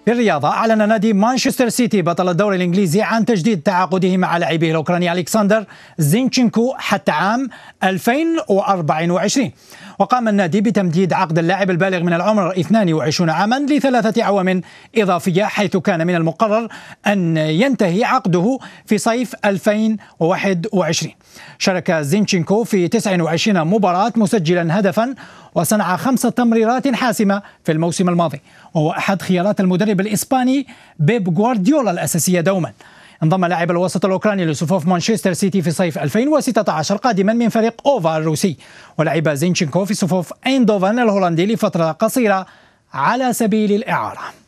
في الرياضة، أعلن نادي مانشستر سيتي بطل الدوري الإنجليزي عن تجديد تعاقده مع لاعبه الأوكراني ألكسندر زينشينكو حتى عام 2024. وقام النادي بتمديد عقد اللاعب البالغ من العمر 22 عاما ل3 أعوام إضافية، حيث كان من المقرر أن ينتهي عقده في صيف 2021. شارك زينشينكو في 29 مباراة مسجلا هدفا وصنع 5 تمريرات حاسمة في الموسم الماضي، وهو أحد خيارات المدرب الإسباني بيب غوارديولا الأساسية دوما. انضم لاعب الوسط الأوكراني لصفوف مانشستر سيتي في صيف 2016 قادما من فريق أوفا الروسي، ولعب زينشينكو في صفوف ايندوفن الهولندي لفترة قصيرة على سبيل الإعارة.